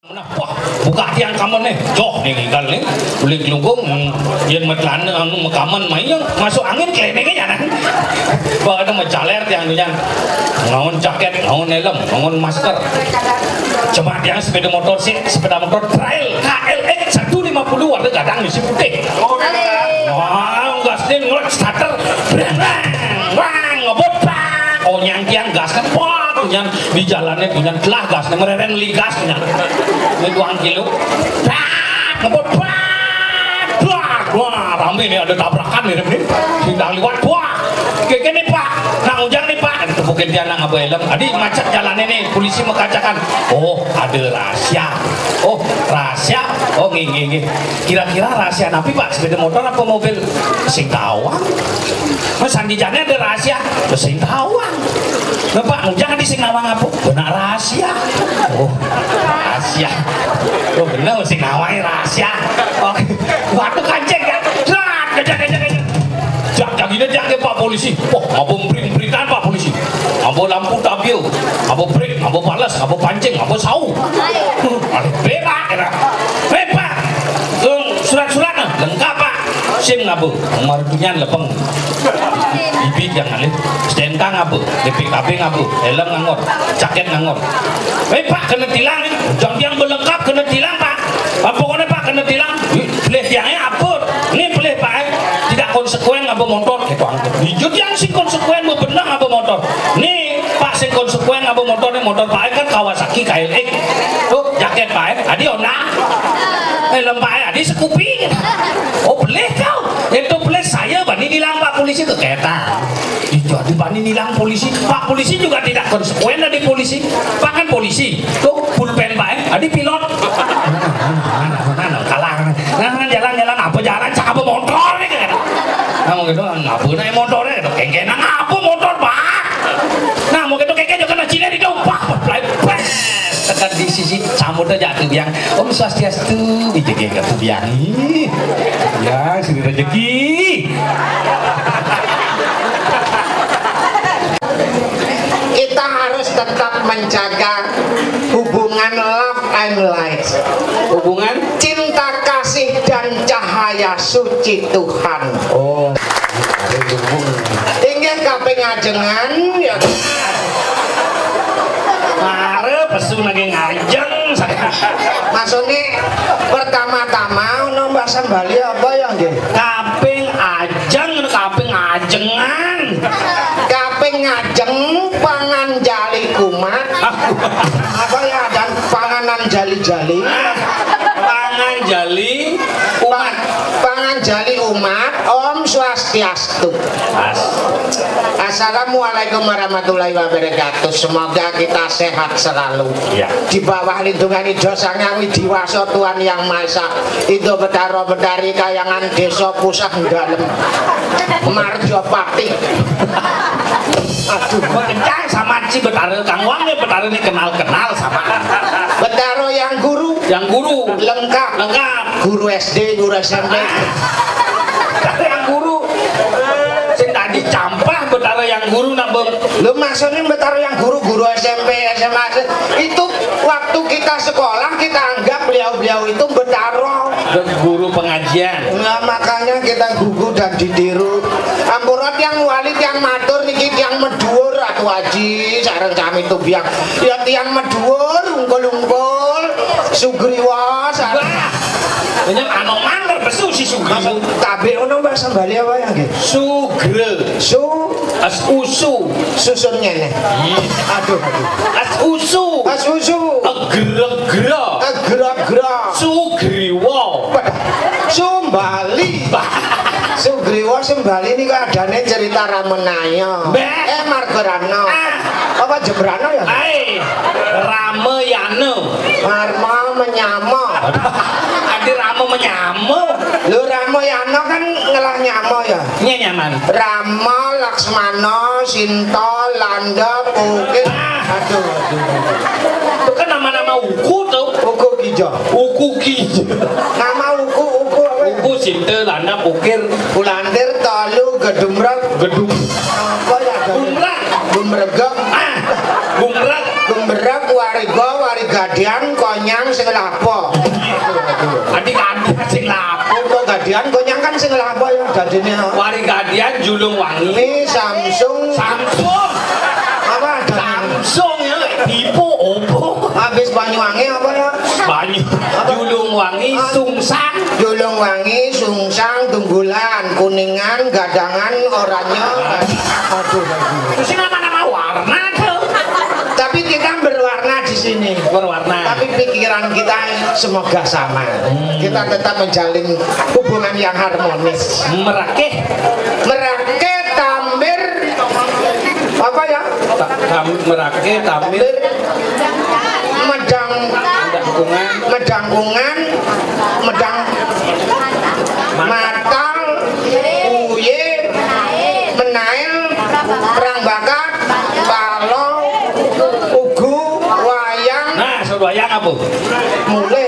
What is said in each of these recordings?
Nah, wah, buka tiang kamar nih, joh nih kan nih, beli gelunggung, yang metlan anu mekaman main yang masuk angin kelenengnya kan, bah ada mencaler tiang tuh ngangon jaket, ngangon helm, ngangon masker, cuma tiang sepeda motor sih, sepeda motor trail KLX 150 warna gadang di si putih, wah gasnya ngelak starter, wah ngebut pak, oh nyangkian gas kan, wah yang di jalannya punya telah gas, mereren ligas punya. Ini 2 kilo. Ngebut wah, rame nih ada tabrakan nih nih. Sidang liwat wah. Kayak nih Pak, nak ujang nih Pak. Tepukin dia nang abu helm. Adi macet jalannya nih, polisi mengkacakan. Oh, ada rahasia. Oh, rahasia. Oh, nggih. Kira-kira rahasia napi Pak? Sepeda motor apa mobil? Sing tawang. Mas Sandijannya ada rahasia. Sing tawang. Nah, Pak, jangan di sing nawang apa? Benar rahasia. Oh, rahasia. Oh, benar sing nawang rahasia. Oke. Waktu kancing ya. Kejar. Jak ini jak Pak polisi. Oh, ngabo beritaan Pak polisi. Ngabo lampu tabio, ngabo brek, ngabo balas, ngabo pancing, ngabo sau. Bebas kira. Bebas. Surat-surat lengkap Pak. SIM ngabo, nomor dunia lepeng. Bibit yang alih, STNK ngabo, DPKB ngabo, helm ngangor, jaket ngangor. Pak kena tilang, jam yang belengkap kena tilang Pak. Pokoknya Pak kena tilang, boleh tiangnya apa? Ini boleh Pak, tidak konsekuen ngabo motor. Itu angkat. Jujur yang sing konsekuen bebenang ngabo motor. Nih Pak sing konsekuen ngabo motor nih motor Pak kan Kawasaki KLX. Tuh jaket Pak, adi ona. Helm Pak, adi Scoopy. Oh boleh kau? Itu boleh saya bani nilang Pak polisi ke kereta. Jadi bani nilang polisi. Pak polisi juga tidak konsekuen dari polisi. Pak kan polisi. Tuh pulpen Pak, adi pilot. Kalah. Nah jalan-jalan apa jalan cak apa motor nih kan? Nah mau gitu apa naik motornya? Kengke nang apa motor Pak? Nah mau gitu kengke juga kena Cina di dompak. Tekan di sisi samudra jatuh biang Om Swastiastu dijegi ke biangi ya sini rezeki kita harus tetap menjaga hubungan love and light, hubungan cinta kasih dan cahaya suci Tuhan. Oh inggih kaping ajengan ya mare pesu lagi ngajeng maksudnya pertama-tama ono Mbak Sambali apa ya nggih? kaping ajeng kaping ajengan Kaping ngajeng pangan jali kumat apa ya dan panganan jali-jali pangan jali umat pangan jali umat Om Swastiastu. Assalamualaikum warahmatullahi wabarakatuh. Semoga kita sehat selalu ya. Di bawah lindungan Ijo Sang Hyang Widiwasa Tuhan Yang Maha Esa Indo Betara Betari Kayangan Desa Pusah Dalem Marjopati. Aduh, kencang sama si Betara Kang Wang nih Betara ini kenal sama Betara yang guru lengkap guru SD guru SMP yang guru sing tadi campah Betara yang guru nabung lu maksudnya Betara yang guru SMP SMA itu waktu kita sekolah kita anggap beliau itu Betara guru pengajian. Nah makanya kita gugu dan ditiru ampurat yang walid yang matur niki yang meduur atau haji sareng kami itu biang ya tiang meduur ungkul Sugriwa sareng banyak anoman terpesu si Sugriwa tabe ono Mbak Sambali apa ya nggih Sugre usu susunnya nih aduh usu gerak Sugriwa Sumbali Sugriwa Sembali ini keadaannya cerita Ramayana Margarana apa Jebrana ya? Ramayana Marma menyama ada Rama menyama lu Ramayana kan ngelah nyama ya? Nyaman Rama, Laksmana, Sinta, Landa, Pukit aduh itu kan nama-nama uku tuh Uku Kijo nama uku apa ya? Uku, Sinta, Landa, Pukir Ulandir, Talu, Gedumrak apa ya? Gumregek Gumrak Warigo, Warigadian, Konyang, sing lapo. Adik gadian sing lapo. Kok gadian kok nyangkan sing lapo ya dadine. Wari gadian julung wangi. Ini Samsung. Samsung. Apa? Samsung ya Oppo. Oppo. Habis Banyuwangi apa ya? Banyu. Julung wangi sungsang. Julung wangi, sungsang, tunggulan, kuningan, gadangan, oranye. Aduh. Terus nama-nama warna tuh. Tapi kita berwarna di sini. Berwarna. Tapi pikiran kita semoga sama. Kita tetap menjalin hubungan yang harmonis. Merakeh. Merakeh, Tambir, apa ya? Merakeh, Tambir, Medangkungan, Medang, Matal, Uye, Menail, Perang Bakat, Palo, Ugu, Wayang. Nah, wayang apa? Mulai.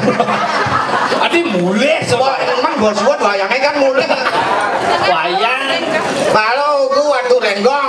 Adi mulai Wah, emang bos buat wayangnya kan mulai. Wayang. Palo, Ugu, Watu Renggong.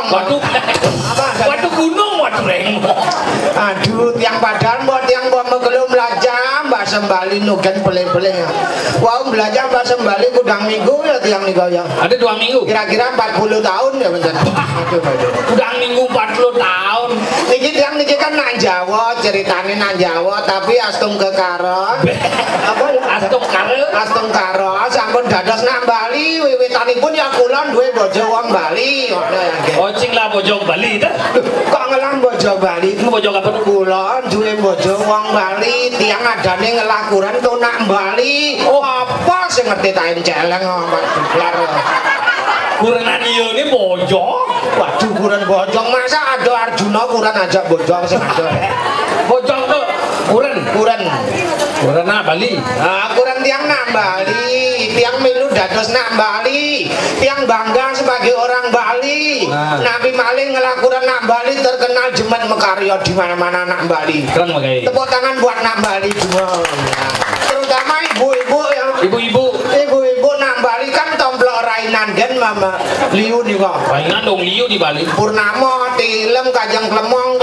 Watu gunung, watu renggong. Aduh, tiang padahal buat tiang buat megelum belajar Mbak Sembali nugen peleh-peleh. Wah, belajar Mbak Sembali kudang minggu ya tiang nih ya. Ada 2 minggu. Kira-kira 40 tahun ya bener. Kudang minggu 40 tahun. Niki tiang niki kan nang Jawa, ceritane nang Jawa tapi astung kekaron. Apa ya? Astung karo. Astung karo sampun dados nang Bali wiwitanipun ya kula duwe bojo wong Bali ngono ya nggih. Oh, cing lah bojong Bali ta. Kok ngelang bojo Bali? Bojo apa? Kula duwe bojo wong Bali, tiang adane ngelakuran tunak Bali. Oh, apa sing ngerti tak celeng Pak Duklar. Kurenan iya ini bojo. Waduh, kuren bojong masa ada Arjuna kuren ajak bojong sing ada. Bojong tuh kuren. Kuren nah Bali. Ah, kuren tiang nak Bali, tiang milu dados nak Bali, tiang bangga sebagai orang Bali. Nabi Maling ngelakuran nak Bali terkenal jemen mekarya di mana-mana nak Bali. Keren makai. Tepuk tangan buat nak Bali semua. Terutama ibu-ibu yang ibu-ibu nak Bali kan tomplok rainan gen mama liu nih kok. Rainan dong liu di Bali. Purnama, tilem, kajang klemong,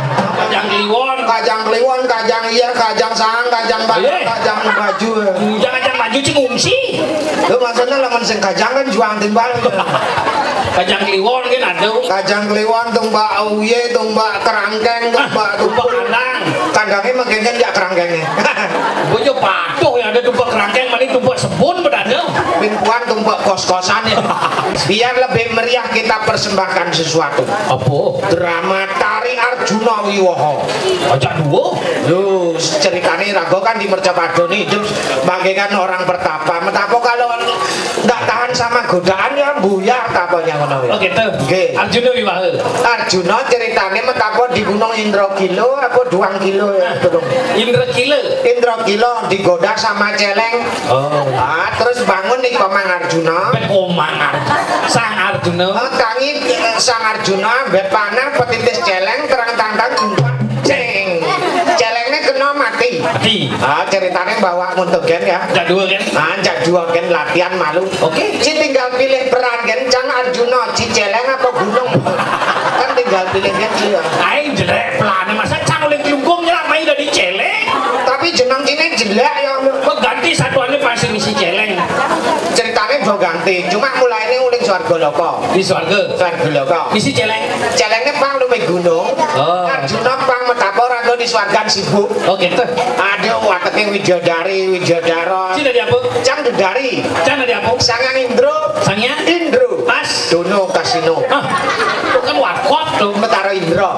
kajang kliwon, kajang iya, kajang sang, kajang baju, kajang baju. Jangan baju cing umsi. Lu maksudnya lamun sing kajang kan juang timbal. Kajang kliwon kan ada. Kajang kliwon, tumbak uye, tumbak kerangkeng, tumbak kandang. Kandangnya makin ya kerangkengnya. Bojo patuh ya ada tumbak kerangkeng, mani tumbak sebun berada. Pimpuan tumbak kos-kosan ya. Biar lebih meriah kita persembahkan sesuatu. Apa? Drama Tari Arjuna Wiwoho. Ajak dua. Loh, ceritanya Rago kan di Mercapadoni hidup bagaikan orang pertapa. Metapo kalau nggak tahan sama godaan ya buyar taponya ngono ya. Oh gitu. Nggih. Arjuna Wiwaha. Arjuna ceritanya metapo di Gunung Indrakila apa 2 kilo ya Gunung. Indrakila digoda sama celeng. Oh. Ah, terus bangun nih Komang Arjuna. Sang Arjuna. Tangi Sang Arjuna mbet panah petitis celeng terang-terang jumpa ceng. Celengnya kena mati. Ah, ceritanya bawa muntugen ya. Jak dua kan? Ah, jak dua kan latihan malu. Oke. Ci tinggal pilih peran kan Cang Arjuna, ci celeng apa gunung. Kan tinggal pilih kan dia. Aing jelek pelane masa Cang oleh kelungkung nyerang main dari celeng. Tapi jeneng ini jelek ya. Kok ganti satuannya pasti misi celeng. Ceritanya do ganti, cuma mulai ini uling Swarga Loka. Di Swarga Loka. misi celeng. Celengnya pang luwih gunung. Arjuna pang metapo raga di swargan sibuk. Oh gitu. Ada wateke Widodari, Widodara. Cina di apa? Cang Dedari. Cang di apa? Sangang Indro. Sangnya? Indro. Pas. Dono Kasino. Itu kan warkop tuh. Betara Indro.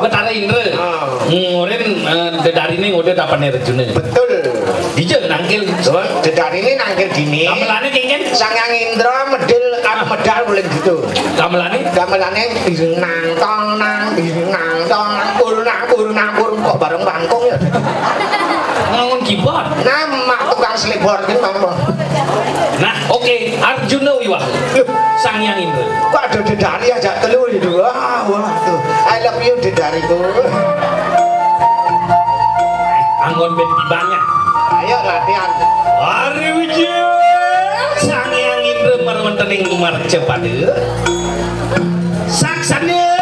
Ngurin Dedari ini udah dapat nih Arjuna. Betul. Dijel nangkil. Dedari ini nangkil gini. Gamelannya kengken. Sangang Indro medal boleh gitu. Gamelannya nang tong nang pur kok bareng bangkong ya. Ngangon keyboard. Nama tukang selebor gitu mama. Nah, oke. Arjuna Wiwaha. Sang Hyang Indra. Kok ada Dedari aja telu itu. Wah, tuh. I love you Dedariku. Anggon ben banyak. Ayo latihan. Hari Wijaya Sang Hyang Indra marwentening marca pada saksana.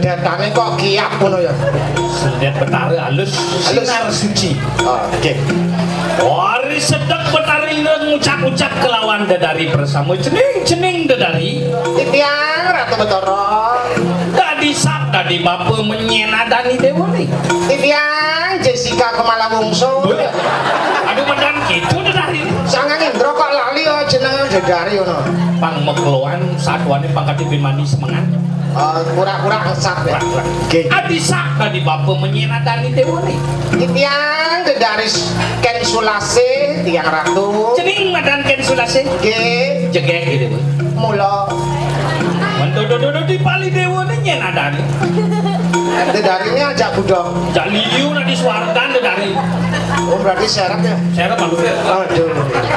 sendetane kok kiap ngono ya. Sendet betara halus sinar suci. Oke. Wari sedek betara ngucap-ucap kelawan Dedari bersama cening Dedari. Titiang Ratu Betara. Dadi sap dadi bapa menyenadani dewa nih. Titiang Jessica Kemala Wungso. Aduh medan gitu Dedari. Sangang Indra kok lali ya jeneng Dedari ngono. Pang mekloan satuane pangkat Bimani semangat. Pura-pura ngesap ya. Oke. Adi sak tadi bapa menyenadani dewa nih. Titiang Dedari Ken Sulase tiang ratu. Cening madan Ken Sulase. Nggih, Jegek gitu. mula Mendodo-dodo di pali dewa nih nyenadani. Dedari ini ajak budok. Jak liu na di Swardan Dedari. Oh berarti syarat ya? Saya malu ya. Aduh.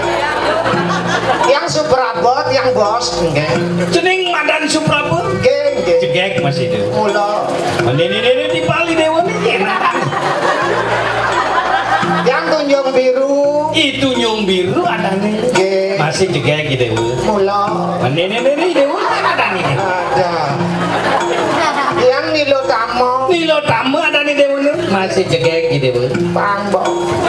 Yang super abot, yang bos, nggih. Cening madan Suprapun. Nggih, nggih. Jegek masih itu. Mula Ini di pali dewa nih nyenadani. yang tunjung biru. Itu nyung biru ada nih. Nggih. Masih jegek gitu. Mula Ini dewa nyenadani. ada. Yang Nilo Tamo. Nilo tamu ada nih dewa nih. Masih jegek gitu. Pangbo.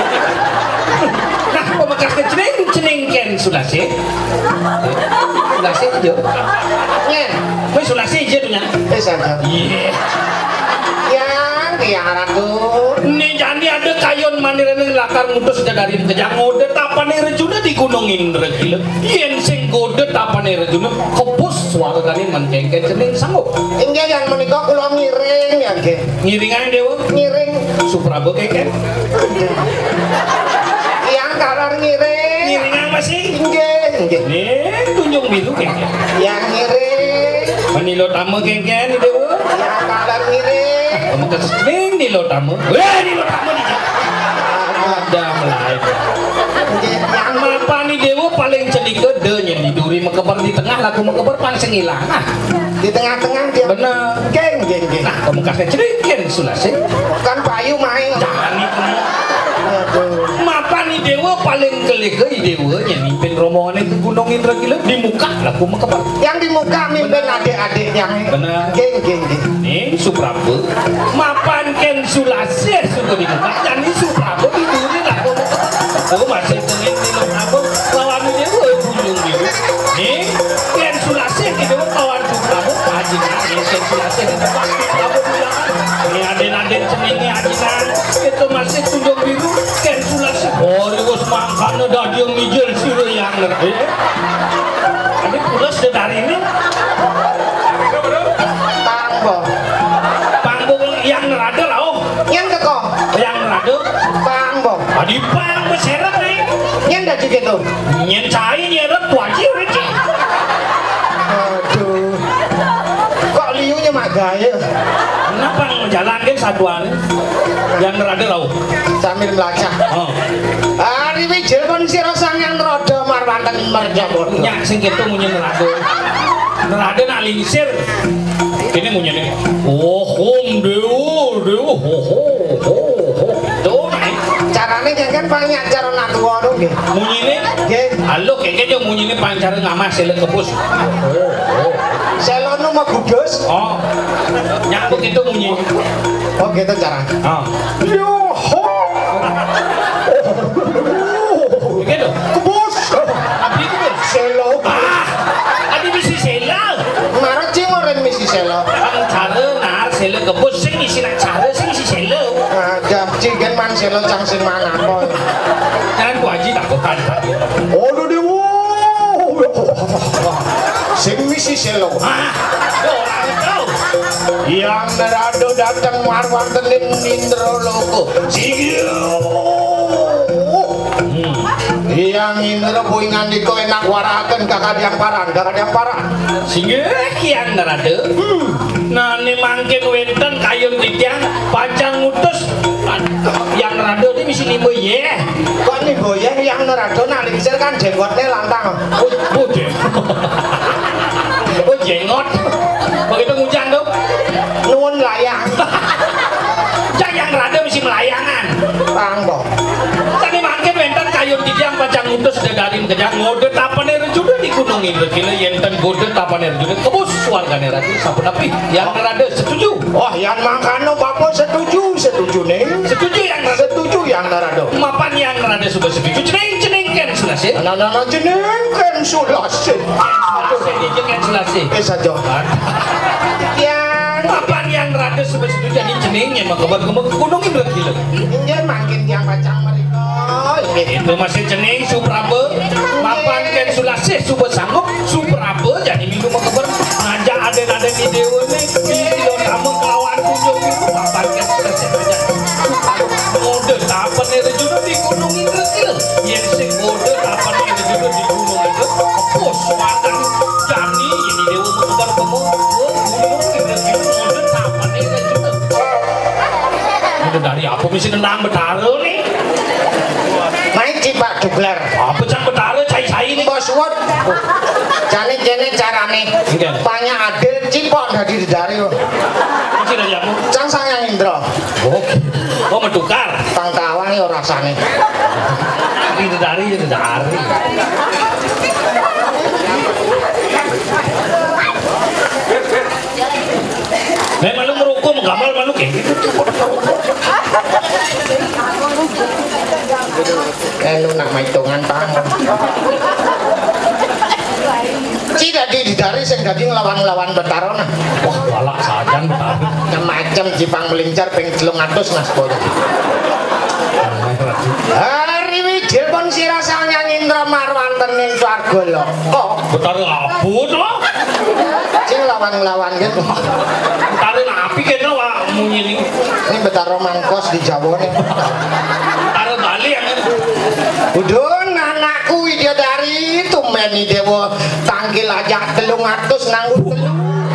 Nah, pemakas ke cening Ken Sulase. Sulase aja. Nyen, Woi Sulase aja dunya. saja. Iya. Yang tiang ratu. Nih jadi ada kayon manirene lakar mutus dari kejang ngode tapane rejuna di Gunung Indra gila. Yen sing ngode tapane rejuna kepus suarane mencengket cening sanggup. Inggih yang menika kula ngiring ya nggih. Ngiringan dewa Ngiring. Suprabo keken. Yang kalar ngiring. Ngiringan masih. Nggih, nggih. Nih tunjung biru keken. Yang ngiring. Menilo tamu keken dewa. Yang kalar ngiring. Pemakas cening nilo tamu. Nilo tamu nih. Ada mulai. Nggih, yang Apa nih dewa paling cedik gede nyendiduri mekebar di tengah laku mekebar panseng hilang. Nah, di tengah-tengah dia. bener. Nggih, nggih, nggih. Nah, kamu kasih cerikin Sulase. Kan payu main. Jangan itu. Aduh. Mapa nih dewa paling kelegei dewa nyemimpin rombongan ke Gunung Indra gila di muka laku mekebar. Yang di muka mimpin adik-adiknya. Bener. Nggih, nggih, nggih. Nih Suprabo. Mapan Ken Sulase sudah di muka. Jadi Suprabo tidurnya laku mekebar. Oh masih tenin di aku lawan dewa gunung gitu. Nih Ken Sulase gitu kawan Suprabo ajinan Ken Sulase di tempat Suprabo bilang. Ini aden-aden ceningnya ajinan itu masih tunjung biru Ken Sulase. Oh riwes mangkana dadi mijil sira yang ngerti. Ini pulas dari ini Pangbo. panggung yang nerada lah oh. Yang teko. Yang nerada Pangbo. adi pang berseret nih. Yang dah juga tuh. Nyen cai nyeret tuaji reci. Aduh. Kok liunya mak gaya? Kenapa jalan kan satuan yang nerada lah oh. Sambil melacak. Oh. Hari wijil pun sira sangang roda marwanten merjabot. Nyak sing kitu munyen nerada. Nerada nak lingsir. Ini munyen ini. Oh, hom dewa ho ho. Tuh naik. Carane kan banyak cara nak tuwa to nggih. Munyine Nggih. halo keke yo munyine pancar ngamas sele kepus. Selono mau gubus. Oh. Nyak begitu munyi. Oh gitu cara. Oh. Yo ho. Begitu. Gubus. Abi itu Selo. ah. Adi misi sela. Marot sing ora misi selo. Ang cara nar sele kepus sing isi nak cara sing isi sela. Ada cigen man selo cang sing mana apa. Jangan ku aji tak kokan. Oh dewo. Sing misi selo. Ah. Yo orang tahu. Yang nerado datang marwanten Indra Loko. Yang Indra kuwi ngandika enak waraken kakadiang parang. Singgih yang nerade. Nani mangkin wenten kayun titiang pancang ngutus yang nerade ini misi limo ye. Kok nih goyang yang nerado nak lingsir kan jenggotnya lantang. Oh jenggot. Begitu ngujang tuh. Nuwun layang. Cak yang nerade misi melayangan. Pangbo. Tadi mangkin wenten kayun ayun tidiang pacang utus dari kejang ngode tapane rejuda di Gunung Indra kila yenten gode tapane rejuda kebus wargane ratu sampun api yang rada setuju. Oh yang mangkano bapak setuju nih. Setuju yang rada Setuju yang rada. mapan yang rada sudah setuju ceneng kan sulase. Nah jeneng kan sulase. Sulase kan sulase. Saja. Yang Mapan yang rada sudah setuju jadi cenengnya mah kabar ke Gunung Indra kila. ini makin yang pacang mereka. Itu masih ceneng suprabe mapan ken sulase sudah sanggup suprabe jadi minggu mau kabar ngajak aden-aden di dewa nih di kamu kawan kunjung itu mapan ken sulase aja ngode tapan itu juga di Gunung Indra kila yang si ngode tapan itu juga di Gunung Indra kepus makan jadi ini dewa mau kabar kamu Gunung Indra kila ngode tapan itu juga itu dari apa mesti nendang betara nih Main cipak dugler. apa cak betara cai-cai nih Bos wot. Jane carane. Banyak adil cipok dari dari. masih dari aku Cang Sang Indra. oh mentukar Tang tawang yo rasane. itu dari Nek malu merukum gamal malu kayak gitu. Lu nak hitungan tangan. Ci dadi didari sing dadi nglawan-lawan Betara nah. Wah, walak sajan betari. Macam Jipang melincar ping 300 Mas Boy. Hari wijil pun sira sang Indra marwanten ing swarga lho. Kok Betari abut loh. sing lawan-lawan gitu. Betari api kena wah munyi ini. Ini Betara mangkos di Jawa nih. Betari Bali yang ini. Udun anakku Widodari tumeni dewa tangkil ajak 300 nanggung telu.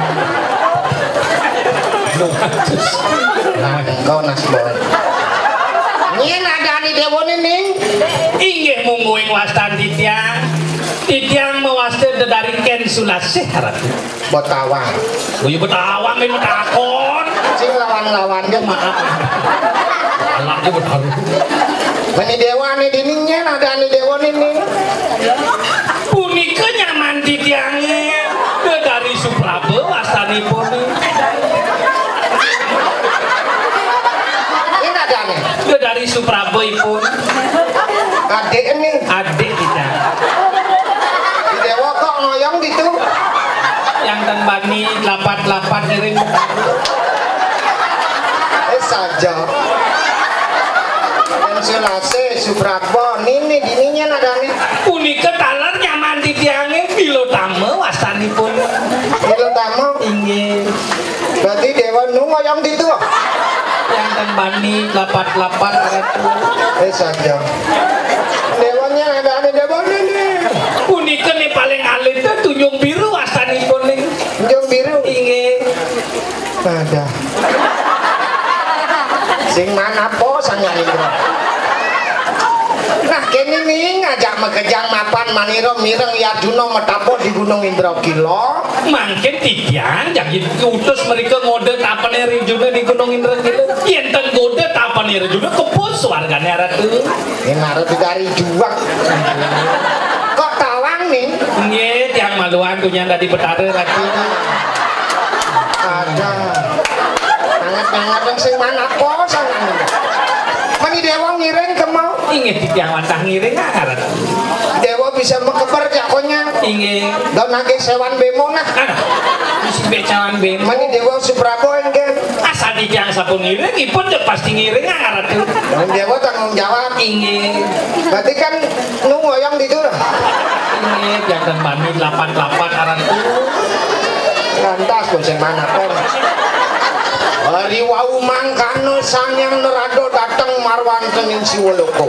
Nah, engkau Nas Boy. Nyen adani dewa ning. Inggih mungguing wastan titiang mewaste dari ken sulase haratu. Botawang. Oh iya betawang ini takon. Sing lawan-lawan ge maaf. Alaknya betari. Meni dewa nih diningnya adani dewa ning. Punika nyaman titiangnya dari Suprabe wastanipun. Ini adani. Dari Suprabe ipun. Adik nih. Adik kita. Di dewa kok ngoyong gitu. Yang tembani lapat-lapat ngiring. Saja. Sulase Suprabo nini dininya nadane. Punika talar nyaman titiangnya bilo tame wastanipun. Itu tamu. Inggih. Berarti dewa nu ngoyong gitu. Yang tembani lapat-lapat ratu. Saja. Dewanya ada dewa nini. Punika nih paling alit tuh tunjung biru wastanipun ning. Jong biru. Inggih. Ada. Sing mana po sang Indra. Nah kene nih ngajak mekejang mapan maniro mireng Yaduna metapo di Gunung Indra kilo. Mangken tidiang jadi utus mereka ngode tapane rejuna di Gunung Indra kilo. Yen ngode tapane rejuna kepus wargane ratu. Ini naruh dari juang. Kok tawang nih? Nggih, tiang maluan punya dari Betara ratu. Ada. Sangat-sangat yang sing mana po sang Indra. Mani dewa ngiring ke mau. Inggih tiang wantah ngiring ratu. Dewa bisa mekebar jakonya. Inggih. Dan nage sewan bemo nah. Misi becawan bemo. Mani dewa Suprabo enggak. Asal tiang sapun ngiring, ipun pasti ngiring ratu. Dan dewa tanggung jawab. Inggih. Berarti kan nu ngoyong gitu lah. Inggih, tiang tembani lapan-lapan ratu. Lantas bos yang mana po. Hari wau mangkano Sanyang Nerado datang marwanten ing Siwoloko.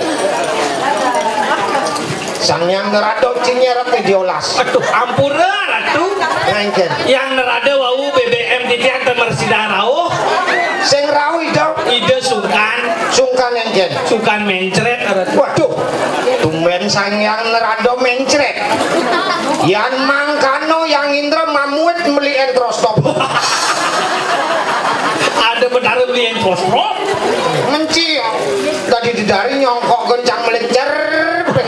Sanyang Nerado cinyeret diolas. Aduh, ampura ratu. Ngangken. Yang nerada wau BBM titian temersidah rauh. Sing rawuh Ide sungkan ngangken. sukan mencret ratu. Waduh. Tumben Sanyang Nerado mencret. Yan mangkano yang Indra mamuit meli entrostop. Ada Betara beli entrostop. Menci tadi dari nyongkok gencang melencer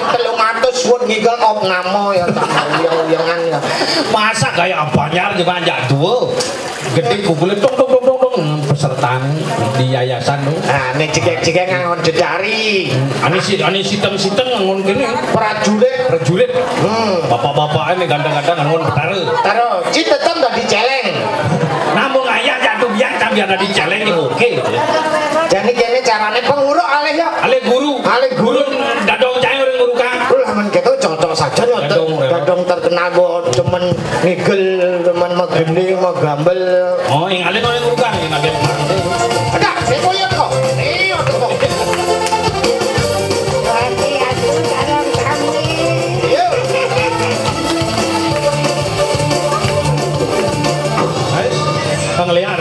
suwun ngigel op namo ya uyang-uyangan ya. Masa kayak Banyar juga jadul. Gede kukulnya dong pesertaan di yayasan tuh. Nah, nek cekek-cekek ngangon dedari. Ani siteng-siteng ngangon gini. Prajurit. Bapak-bapak ini ganteng-ganteng ngangon betara. Taro, ci tetep dah diceleng. Namun ayah jatuh biang tapi ada diceleng ini oke. Jadi kene carane penguruk alih ya. Ale guru. Dadong cahaya orang guru kan. Lah men gitu cocok saja dadong terkenal kok cuman ngigel, cuman megene, megambel. Oh, yang ale orang guru kan yang agak mande. Ada, saya lihat kok. Iya kok. Bang liar.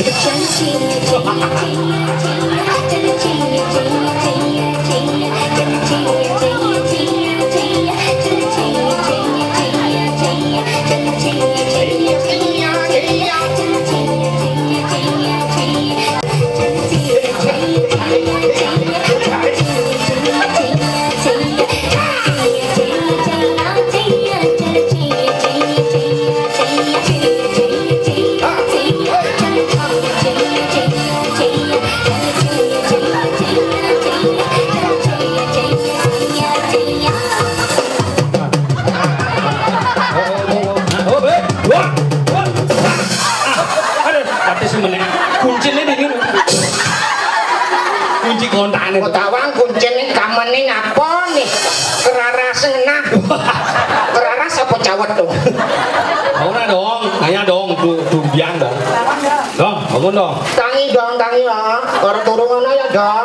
Kunci kontaknya. Tawang kuncine kamane ngapa nih? Keraras ngenah. Keraras apa cawet tuh? Ora dong, ayah dong, tuh biang dong. Dong, bangun dong. Tangi ya. Ora turu ngono ya, Dong.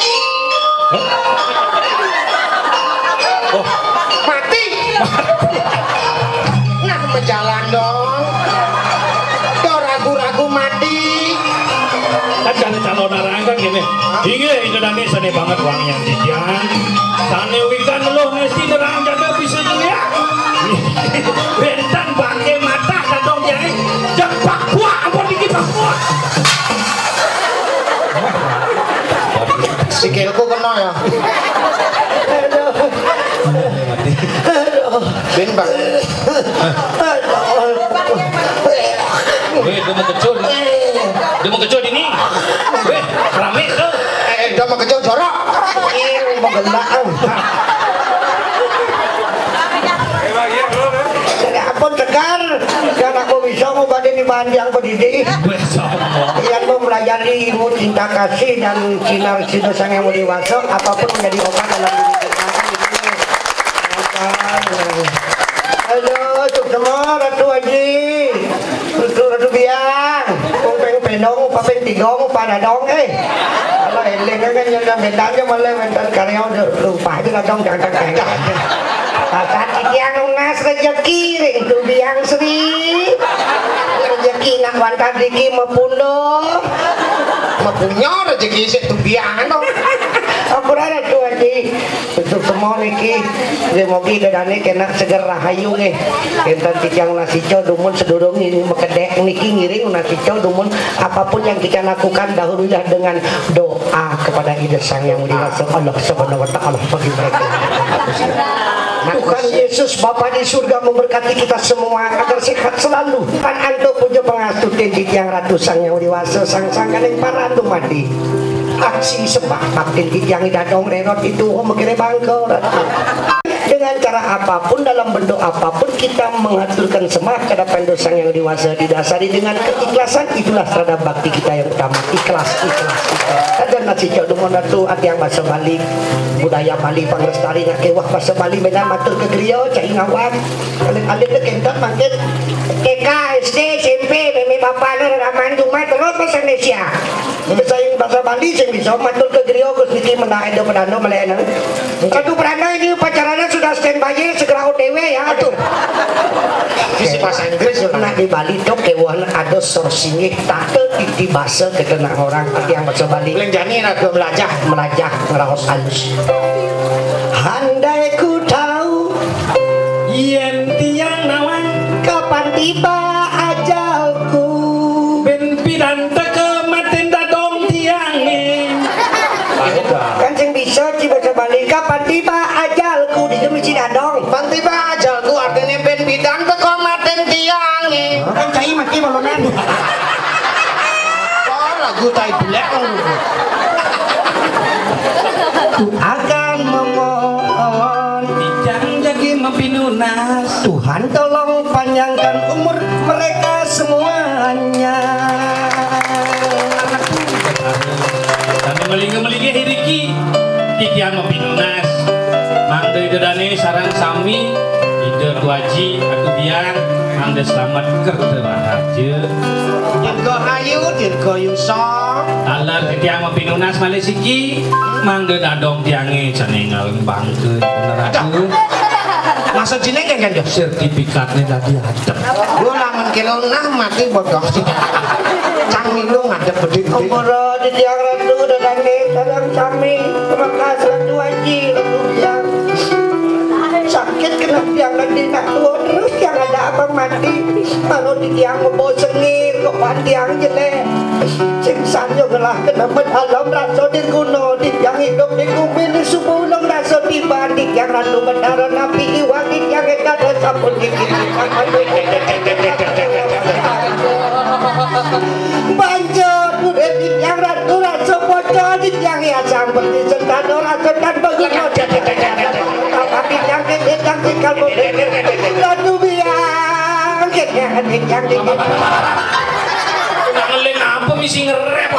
Oh, Mati. Nah, berjalan dong. Do ragu-ragu mati. kan calon orang kan gini. Inge dani sane banget wangian jijian. Sane wikan lo mesti nerang jaga bisa dunia. Bentan bangke mata kadong jadi jepak buah apa dikit buah. Sikilku kena ya. Ben bang. Dia mau kecut ini. Rame tuh. Dia mau kecut jorok. Mau gelaan. Jadi ampun tegar, dan aku bisa ngobati di panjang pendidik. Yang mempelajari ilmu cinta kasih dan sinar dosa yang mau dewasa, apapun menjadi obat dalam diri kita. Halo, cuk semua Ratu Haji, Ratu Biang, kupeng penong, papeng tigong, padadong, kalau eling kan yang bentangnya malah bentar karyawan lupa aja lah dong jangan kayak. Kakak yang lunas rezeki, Ratu Biang Sri, rezeki nak wantar diki mepundo, mepunya rezeki Ratu Biang dong. Aku rada tuh Haji untuk semua niki demogi dadane kena seger rahayu nih enten tijang nasico dumun sedurung ini mekedek niki ngiring nasico dumun apapun yang kita lakukan dahululah dengan doa kepada Ida Sang Yang Mulia Allah Subhanahu wa taala bagi mereka. Tuhan Yesus Bapa di surga memberkati kita semua agar sehat selalu. Pan antuk pujo pangasutin tijang Ratu Sang Yang Dewasa sang-sang kaneng parandu mati. Aksi sembah bakti yang dadong renot itu mengirim bangkau dengan cara apapun dalam bentuk apapun kita mengaturkan sembah kepada dosa yang dewasa didasari dengan keikhlasan itulah terhadap bakti kita yang utama ikhlas dan nasi jodoh monatu hati yang bahasa Bali budaya Bali panglestari nak kewah bahasa Bali medan matur ke griyo cai ngawat alik kentot mangkit TK SD SMP meme bapak raman cuma terus bahasa Indonesia bahasa yang bahasa Bali sing bisa matur ke griyo Gus niki menang edo pedano melenan aduh pedano ini pacarannya sudah standby segera OTW ya aduh di bahasa Inggris nak di Bali dok kewan ada sorsingih tak di bahasa kekenang orang yang bahasa Bali lenjani nak melajah ngeraos halus handai ku tahu yen tiang nawan kapan tiba ajalku ben pidan teke maten dadong tiangin kan sing bisa di bahasa Bali kapan tiba ajalku di mesti dadong Bang tiba ajalku artine ben bidang teko maten tiange. Kan cai mati malonan. Oh, lagu tai belek ngono. Akan memohon Dijang jadi mempinunas. Tuhan tolong panjangkan umur mereka semuanya. Dan melingi-melingi hiriki Kikian mempinunas. Mang dari dedane sarang sami ide tuaji aku biang mang de selamat kerja rahaja. Dirgo ayu, dirgo yuso. Alar Kikian mempinunas malesiki mang de dadong tiange cenengal bangke bener aku. Masa jeneng kan yo Sertifikatnya tadi adep. gua lamun kilo nah mati bodoh. Cang milu ngadep bedhe-bedhe. Ampura di tiang ratu dadane sarang sami. Terima kasih Ratu Haji, Ratu Biang. Sakit kena tiang lagi nak tua terus yang ada abang mati. Kalau di tiang mau sengir kok tiang jelek. Singsan juga lah kena alam rasa di kuno di tiang hidup di kumpul di sebelum rasa tiba di tiang ratu betara nabi iwan di tiang kita ada sabun di kiri. Banjir udah di tiang ratu rasa bocor di tiang hiasan berarti sentado rasa dan begitu. Tapi jangan kalau Ratu Biang jangan Ngeleng apa misi ngerep.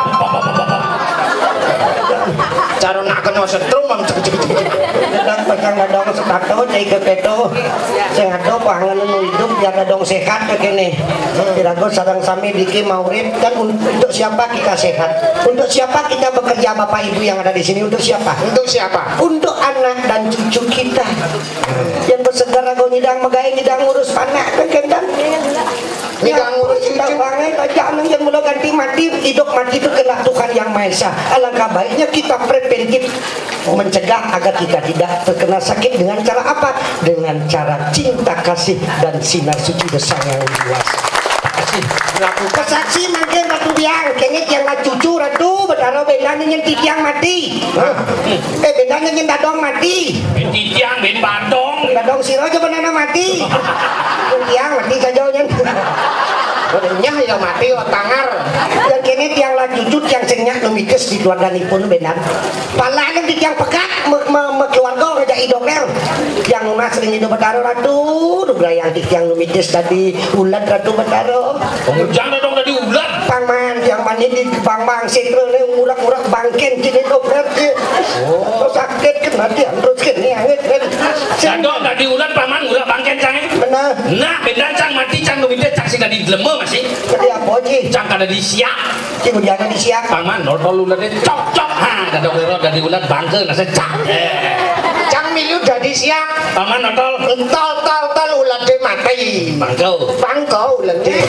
Cara nak kena setrum mang Dadang pegang dadang setato cai ke peto. Sing ado pangan nu hidup biar dadang sehat begini. Dirago sareng sami diki maurip dan untuk siapa kita sehat? Untuk siapa kita bekerja Bapak Ibu yang ada di sini? Untuk siapa? Untuk siapa? Untuk anak dan cucu kita. Yang bersegera go nyidang megai nyidang ngurus panak kendang. Nyidang ngurus cucu. Banget aja yang mulai ganti mati, hidup mati itu kena Tuhan Yang Maha Esa. Alangkah baiknya kita preventif mencegah agar kita tidak terkena sakit dengan cara apa? Dengan cara cinta kasih dan sinar suci besar yang luas. Laku kesaksi makin Ratu Biang, kengit yang lah cucu Ratu, betara bedanya yang tiang mati. Bedanya yang dadong mati. Ben titiang ben badong. Dadong siro aja banana mati. Tiang mati saja yang. Nyah ya mati otangar. Dan kini tiang lah cucu tiang senyak numikes di keluarganipun benar. Palaan di tiang pekat keluarga ngajak idokler. Yang rumah sering hidup betaro Ratu, duga yang di tiang numikes tadi ulat Ratu betaro. Jangan dong tadi ulat. Pangman yang mani di pangmang setro le murah-murah bangken kini dokter. Oh sakit kena tiang terus kini angin. Jadong tadi ulat paman ulat bangken cange. Benar. Nah beda cang mati cang numite cang sing tadi dileme masih. Jadi apa sih? Cang kada disiap. Cik jangan disiap. Paman nol ulatnya cok. Ha dadong lero dari ulat bangke nase cang. Cang milu jadi siap. Paman notol Tol ulat de mati. bangkau. Bangkau ulat de.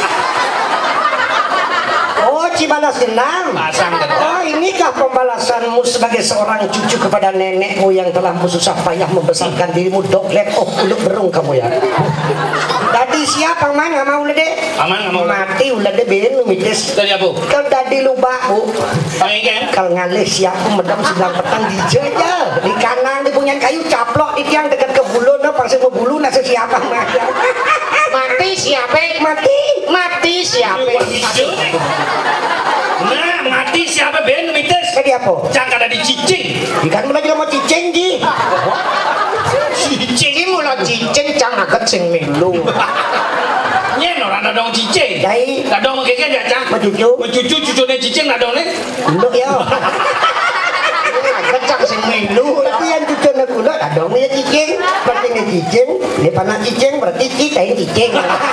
Oh, Cibalas dendam. Pasang kan. Oh, inikah pembalasanmu sebagai seorang cucu kepada nenekmu yang telah bersusah payah membesarkan dirimu doklet. Oh, uluk berung kamu ya. Dadi siapa mang nggak mau lede? Paman nggak mau. Mati ulade ben numides. Tadi apa? Kalau dadi luba bu. Pengen. Kalau ngalih siapa medam sedang petang di jaja di kanan di punya kayu caplok di tiang dekat ke bulu no pangsi ke bulu nasi siapa mah. Mati siapa? Mati siapa? Nah mati siapa ben mites. Jadi apa? Cang kada dicicing. Ikan mulai juga mau cicing ji. Cicing mula cicing cang aget sing milu. Nyen orang dadong cicing. Dai. Dadong mengkeke ya cang. Mencucu. Cucunya cicing dadong nih. Nduk ya. Aget cang sing milu. Berarti yang cucu nak gula dong ya cicing. Berarti ini cicing, ini panah cicing berarti kita ini cicing.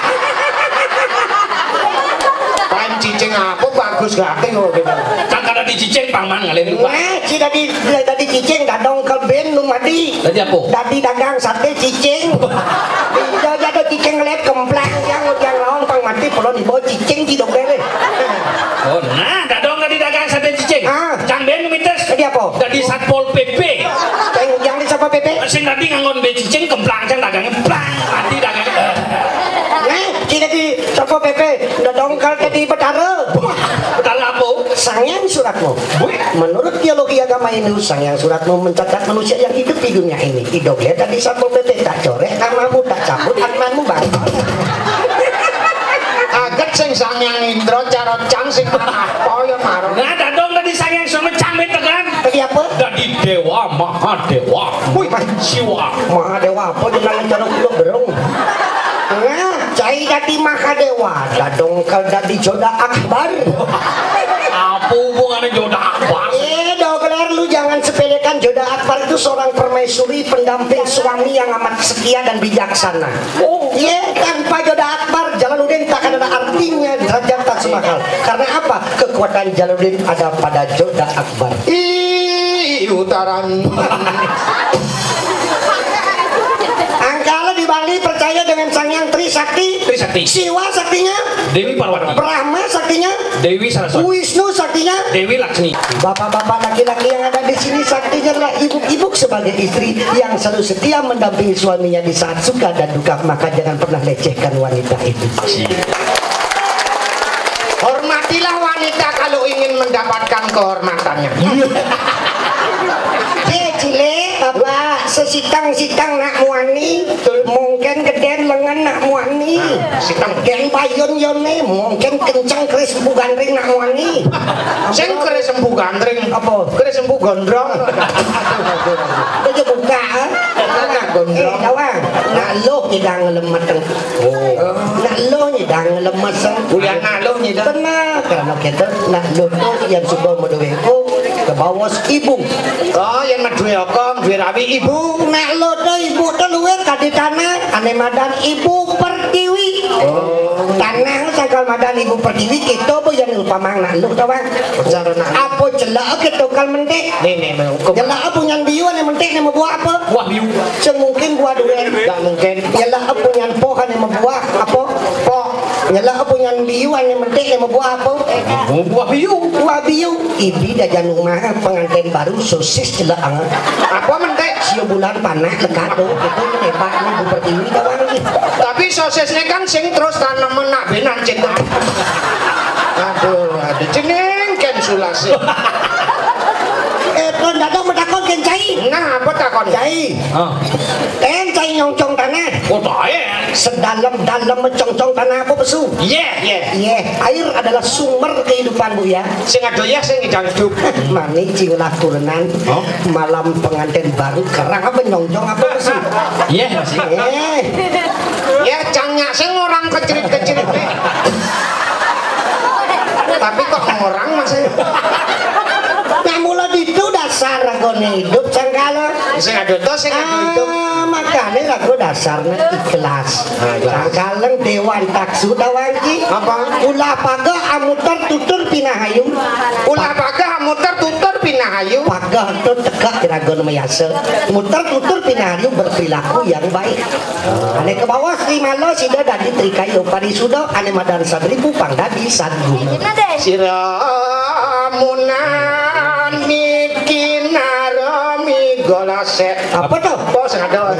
Paling cicing apa bagus gak tengok gitu. Cang kada dicicing paman ngalih lupa. Nah, si tadi cicing dadong kalben numadi. Tadi apa? Tadi dagang sate cicing. Dia ada cicing ngeliat kemplang yang lawan pang mati kalau dibawa cicing di dong deh. Oh nah dadong tadi dagang sate cicing. Ah. Cang ben mites. Jadi apa? Tadi satpol pp. Yang di siapa PP? Sing tadi nganggon be cicing kemplang cang dagangnya plang mati dagangnya. Nah, si tadi siapa PP? Dadong kal tadi betara. Betal apa? Sangyang Suratmo. Menurut teologi agama Hindu, Sangyang Suratmo mencatat manusia yang hidup di dunia ini. Idognya tadi Satpol PP tak corek, kamamu tak cabut, atmanmu bangkol. Aget sing Sangyang Indra cara cang sing apa ya marah. Nggak ada dong tadi Sangyang sama camit kan? Tadi apa? Tadi Dewa Mahadewa. Wih, Siwa. Mahadewa apa jenengan cara kula berong. Nah, cai dadi Mahadewa, dadong kal dadi Joda Akbar. Apa hubungannya Joda Akbar? Dogeler, lu jangan sepelekan. Joda Akbar itu seorang permaisuri pendamping suami yang amat setia dan bijaksana. Tanpa Joda Akbar, Jalaluddin tak akan ada artinya derajat tak semahal. Karena apa? Kekuatan Jalaluddin ada pada Joda Akbar. Utaran. Angkala di Bali percaya dengan Sangyang Trisakti. Trisakti. Siwa saktinya Dewi Parwati. Brahma saktinya Dewi Saraswati. Wisnu saktinya Dewi Laksmi. bapak-bapak laki-laki yang ada di sini saktinya adalah ibu-ibu sebagai istri yang selalu setia mendampingi suaminya di saat suka dan duka. Maka jangan pernah lecehkan wanita itu. Hormatilah wanita kalau ingin mendapatkan kehormatannya. Cile, bapak sesitang-sitang nak muani, mungkin geden lengan nak muani, Sitang. gen payun yone, mungkin kencang keris sembuh gandring nak muani. Sing kere sembuh gandring. Apa? Kere sembuh gondrong. Itu buka, Nak gondrong. Dawang, nak lo nyedang lemet. Nak lo nyedang lemet. Kuliah nak lo nyedang. Tenang, karena kita nak lo tu yang sudah menduweku ke bawah ibu. Oh, yang duwe okong, duwe rawi ibu. Nak lo tu ibu tu luar kadi tanah, ane madan ibu pertiwi. Tanah sakal madan ibu pertiwi kita pun yang upamang nak lo tu bang. Apa celak kita kal mentek? Nih, hukum. Celak punya biu ane mentek ane buah apa? Wah, biu. Semungkin buah durian. Gak mungkin. Celak punya pohon ane buah apa? Poh. Nyala punya biu ane mentek ane buah apa? Buah biu. Buah biu. Ibi dah janung mah pengantin baru sosis celak anget. Apa mentek? Sio bulan panah lekado itu hebat nih Bu Pertiwi dawang nih. Tapi sosisnya kan sing terus tanaman nak benan cinta. Aduh, ada cening ken sulase. Kon dadang mentakon ken cai. Nah, apa takon? Cai. Ah. Ken cai nyongcong tanah. Oh, ya. Sedalam-dalam mencongcong tanah apa pesu? Yeah. Air adalah sumber kehidupan Bu ya. Sing ado ya sing ngidang hidup. Mani cingulah turunan malam pengantin baru kerang apa nyongcong apa pesu? Yeah, masih. Ya cangnya sing orang kecirit-kecirit nih. Tapi kok orang masih Nah mula itu dasar ragone hidup sangkala. sing ado to sing ado hidup. Makanya lagu dasarnya ikhlas. Sangkaleng dewan taksu dawangi. Apa? Ulah paga amutar tutur pinahayu. Ulah pagah muter tutur pinahayu. Paga itu tegak ragon mayase. Mutar tutur pinahayu berperilaku yang baik. Ane ke bawah Sri Malo sida dadi trikayo parisuda ane madan sadribu pangdadi sadguna. Siramunan niki narami golase. Apa tuh? Apa sing ada?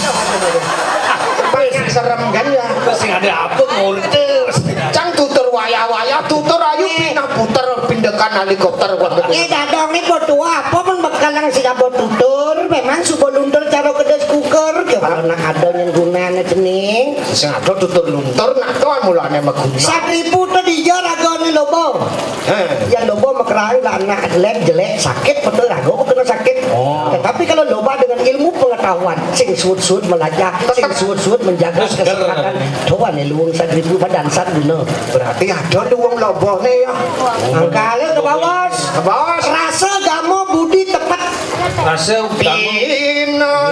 Banyak serem kan ya. Sing ada apa ngurus? Cang tutur waya-waya tutur ayu pindah puter pindekan helikopter kok. Dadong ini tua apa pun bekalang si kabut tutur. Memang subuh luntur cara kedes kuker. Kalau nak ada yang gunanya cening. Sing ada tutur luntur nak tuan mulane meguna. Satripu tuh dijar agone lobo. Yang lobo mekerang lah anak jelek sakit betul rago kena sakit. Tetapi kalau loba dengan ilmu pengetahuan, sing suut-suut melajah, sing suut-suut menjaga kesehatan. Tuan nih luang satripu badan saduna. Berarti ada luwung lobone ya. Angkale ke bawah. Ke bawah. Rasa gamo budi tepat. Rasa Pino.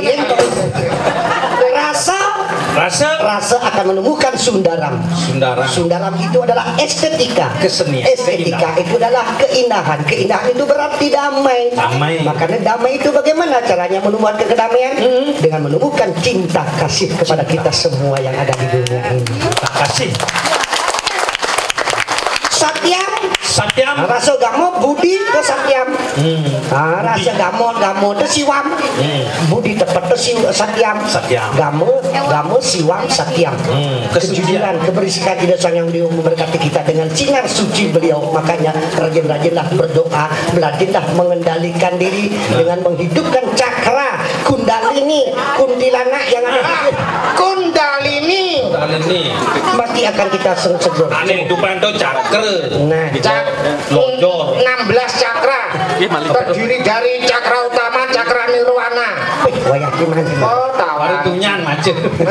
Rasa akan menemukan sundaram. Sundaram itu adalah estetika. Kesenian. Estetika itu adalah keindahan. Keindahan itu berarti damai. Makanya damai itu bagaimana caranya menemukan kedamaian? Dengan menemukan cinta kasih kepada kita semua yang ada di dunia ini. Kasih. Satyam Satyam. Rasa gamo budi ke satyam. Rasa gamo itu siwam. Budi tepat itu satyam. Gamo siwam satyam. Kejujuran, kebersihan tidak sang yang beliau memberkati kita dengan sinar suci beliau. Makanya rajin-rajinlah berdoa, belajarlah mengendalikan diri dengan menghidupkan cakra kundalini, kuntilanak yang ada. Kundalini. Pasti akan kita segur. Aneh hidupan itu cakra. Nah, Lonjor. 16 cakra. Terdiri dari cakra utama, cakra nirwana. wayah gimana? Oh, tawar. Itu nyan macet.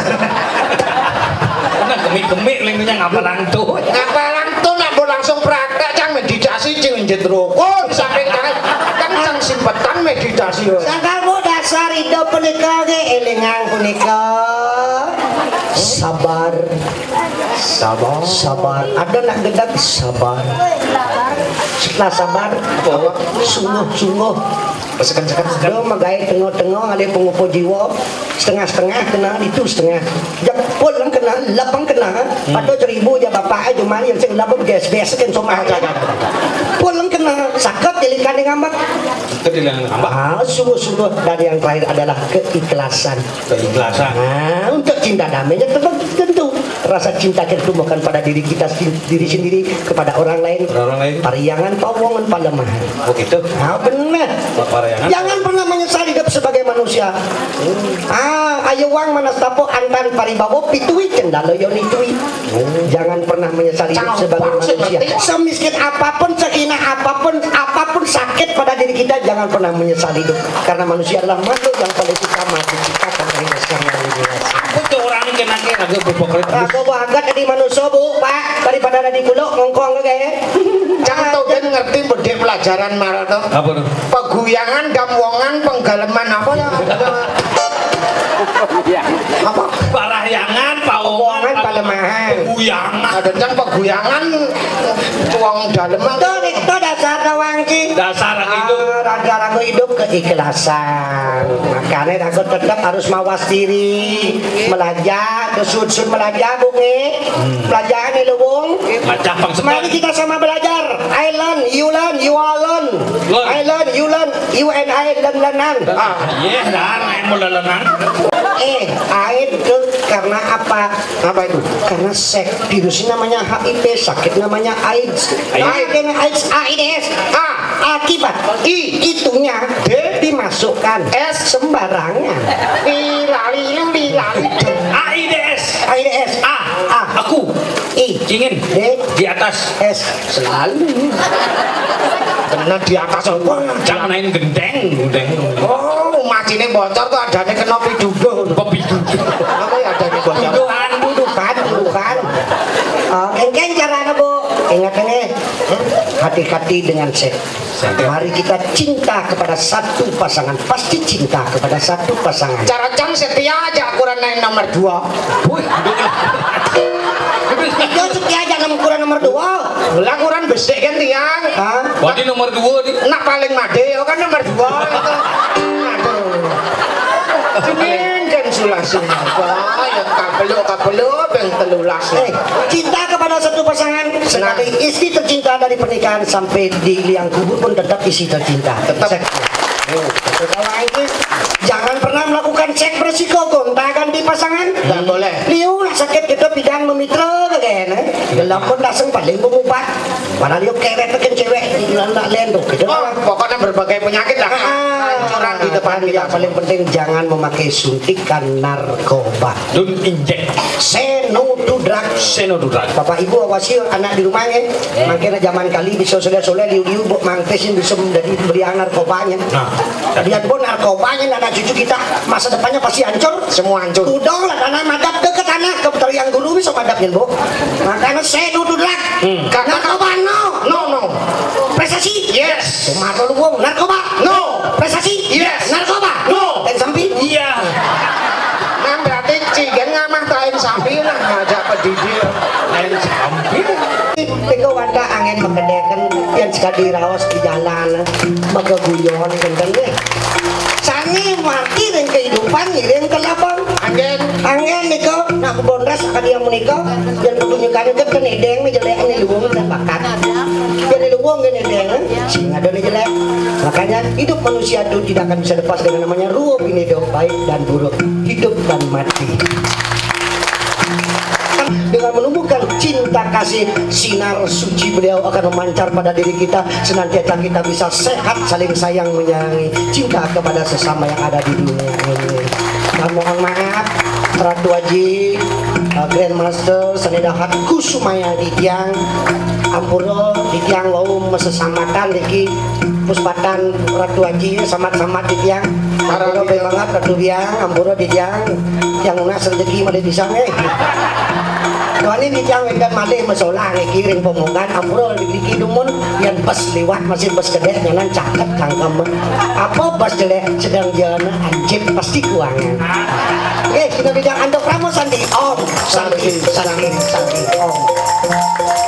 Nah, gemik-gemik lingkunya ngapalan tuh. Ngapalan tuh nak langsung praktek cang meditasi cing njet rokok saking kan cang simpetan meditasi. Sakarmu dasar hidup punika ge elingan punika. Sabar. Ada nak gedak sabar. Setelah sabar, sungguh. Lo magay tengok-tengok ada pengupo jiwa setengah-setengah kena itu setengah. Jak pulang kena, lapang kena. Padahal 1000 aja bapak aja cuma yang sing lapang biasa kan somah aja. Pulang kena sakit dilikan dengan ngambak. Sungguh-sungguh dan yang terakhir adalah keikhlasan. Nah, untuk cinta damainya tentu rasa cinta kita bukan pada diri kita sendiri kepada orang lain. Pariangan pawongan palemahan. Oh gitu. Nah, benar. Jangan pernah menyesal hidup sebagai manusia. Ayo wang manas tapo antan paribawo pitui kendalo yoni tui. Jangan pernah menyesal hidup sebagai manusia. Semiskin apapun, sekina apapun sakit pada diri kita, jangan pernah menyesal hidup. Karena manusia adalah makhluk yang paling utama diciptakan oleh Sang Hyang Widi Wasa. Itu orang kena agak berpokret. Aku bahagia tadi manusia bu, pak daripada tadi kuluk ngongkong kayak. Jangan tahu kan ngerti berde pelajaran maraton. Apa tuh? Peguyangan, gamwongan, penggaleman apa ya? Apa? Parahyangan, pawongan, palemahan. peguyangan. Ada yang peguyangan, tuang daleman. Itu dasar doang ki. Dasar itu. Raga-raga hidup keikhlasan. Makanya aku tetap harus mawas diri, belajar, kesud-sud belajar bungi, belajar nih lu bung. Macam Mari kita sama belajar. I learn, you learn, you all learn. I learn, you learn, you and I learn. Iya, dah main bola lenang. Itu karena apa? Apa itu? Karena virus namanya HIV, sakit namanya AIDS. AIDS. Akibat itunya dimasukkan sembarangan. AIDS. Aku ingin di atas S selalu Kena di atas apa? jangan main gendeng. Oh, macine bocor tuh adanya kena piduduh. Apa ya adanya bocor? Bukan. Kengkeng caranya bu. Ingat ini, hati-hati dengan seks. Mari kita cinta kepada satu pasangan. Pasti cinta kepada satu pasangan. Cara cang setia aja ukuran naik nomor 2. Yo setia aja ukuran nomor 2. Lah ukuran besek kan tiang. Wadi nomor 2 nih. Nak paling made kan nomor 2 itu. Aduh. Kan sulasi. Ya kapelo beng telulas. Cinta kepada satu pasangan. Sekali istri tercinta dari pernikahan sampai di liang kubur pun tetap istri tercinta. Tetap. Kalau ini jangan pernah melakukan seks berisiko gonta ganti pasangan. Tidak boleh. Liu lah sakit kita bidang memitra kayaknya. Dalam pun dasang paling mengubah. Padahal liu keret tekan cewek nak lendok. Pokoknya berbagai penyakit lah. Hancuran di depan kita. Yang paling penting jangan memakai suntikan narkoba. Don't inject. Say no to drugs. Bapak ibu awasi anak di rumahnya. Makanya zaman kali bisa soleh-soleh liu-liu buat mangtesin bisa menjadi beli narkobanya. Lihat pun narkobanya anak cucu kita masa depannya pasti hancur. Semua hancur. Udah lah tanah madap deket tanah kebetulan yang dulu bisa madapin bu. Makanya saya duduk narkoba no. Prestasi Yes. Sumarno lu narkoba No. Prestasi Yes. Narkoba No. Dan samping Iya. Nah berarti cigen ngamah tain sapi lah ngajak pendidik. Main samping. Teko wanda angin mengedekan yang sekali rawas di jalan maka guyon gendengnya sangi mati dan kehidupan yang kelabang angin niko nak bondras akan yang menikah dan tunjukkan itu kan edeng menjelek ini luwung dan bakat jadi luwung Makanya hidup manusia itu tidak akan bisa lepas dengan namanya ruh ini hidup baik dan buruk, hidup dan mati. Dengan menumbuhkan cinta kasih, sinar suci beliau akan memancar pada diri kita, senantiasa kita bisa sehat, saling sayang menyayangi, cinta kepada sesama yang ada di dunia ini. Dan mohon maaf Ratu Haji, Grandmaster Sanedahat Kusumaya Didiang Ampuro Didiang wau mesesamakan Diki Puspatan Ratu Haji samat-samat Didiang Ampuro banget Ratu Diang Ampuro Didiang yang unas rezeki made disang Tuani Didiang wendan made mesolah kiring pemungan Ampuro diki dumun yang pas liwat masih pas kedeh nyanan caket cangkem apa pas jelek sedang jalan anjir pasti kuangan. Oke, kita bidang Andok Ramos Sandi Om Sandi Om